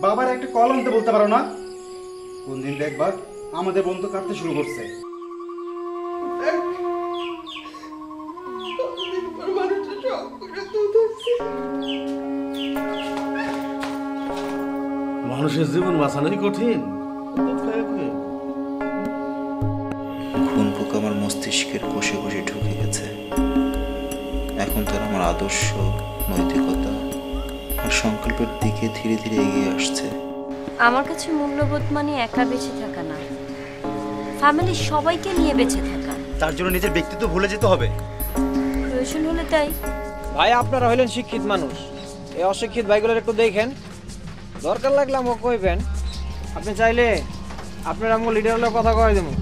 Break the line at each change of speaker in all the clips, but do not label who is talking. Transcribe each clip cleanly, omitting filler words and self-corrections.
বাবার একটা কল আনতে বলতে পারো না? কোন দিন দেখবা আমাদের বন্ধু কাটতে শুরু করছে।
মানুষের জীবন বাঁচানোই কঠিন।
খুন পোকা আমার মস্তিষ্কের কোষে কোষে ঢুকে গেছে। এখন তার আমার আদর্শ, নৈতিকতা আর সংকল্পের দিকে ধীরে ধীরে এগিয়ে আসছে।
আমার কাছে মূল্যবোধ মানে একা বেঁচে থাকা না, ফ্যামিলির সবাইকে নিয়ে বেঁচে থাকা।
তার জন্য নিজের ব্যক্তিত্ব ভুলে যেতে হবে।
প্রয়োজন হলে তাই।
ভাই আপনারা হইলেন শিক্ষিত মানুষ, এই অশিক্ষিত ভাইগুলোর একটু দেখেন, দরকার লাগলে আমাকে কইবেন। আপনি চাইলে আপনার আমাকে লিডার হলে কথা কয়ে দেবো।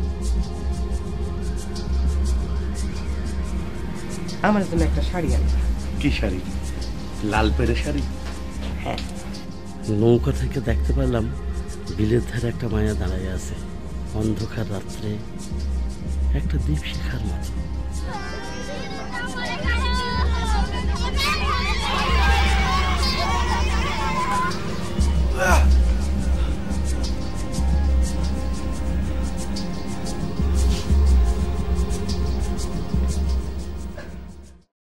আমার জন্য একটা শাড়ি আনি।
কি শাড়ি? লাল পেড়ে শাড়ি?
হ্যাঁ।
নৌকা থেকে দেখতে পেলাম বিলের ধারে একটা মায়া দাঁড়ায় আছে, অন্ধকার রাত্রে একটা দীপ শিখার মতো।